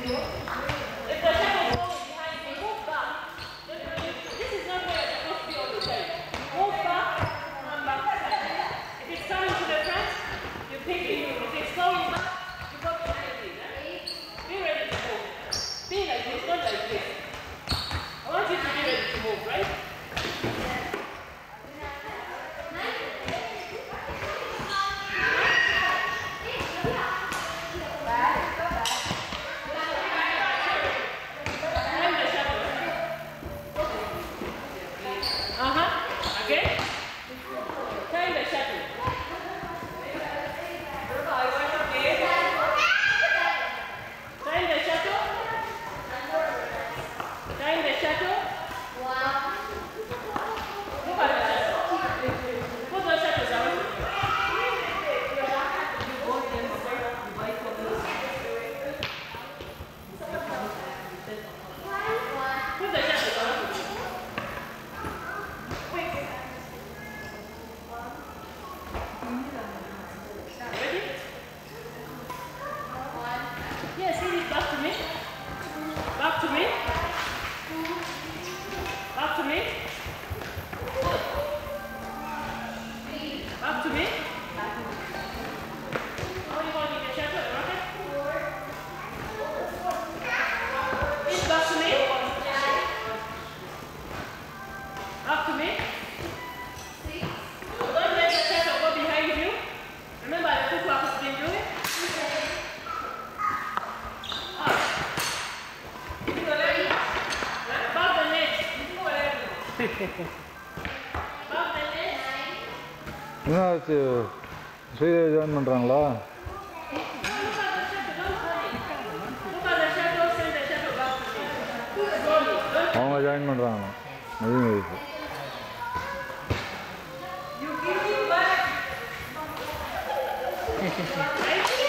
If the shadow goes behind you, move back. This is not where you're supposed to be all the time. Move back and back. If it's coming to the front, you pick it. If it's going back, you go behind it. Be ready to move. Be like this, not like this. I want you to be ready to move, right? என்னாச்சு Sridevi join பண்ணுறாங்களா? அவங்க join பண்ணுறாங்க நவீன வயசு. Right?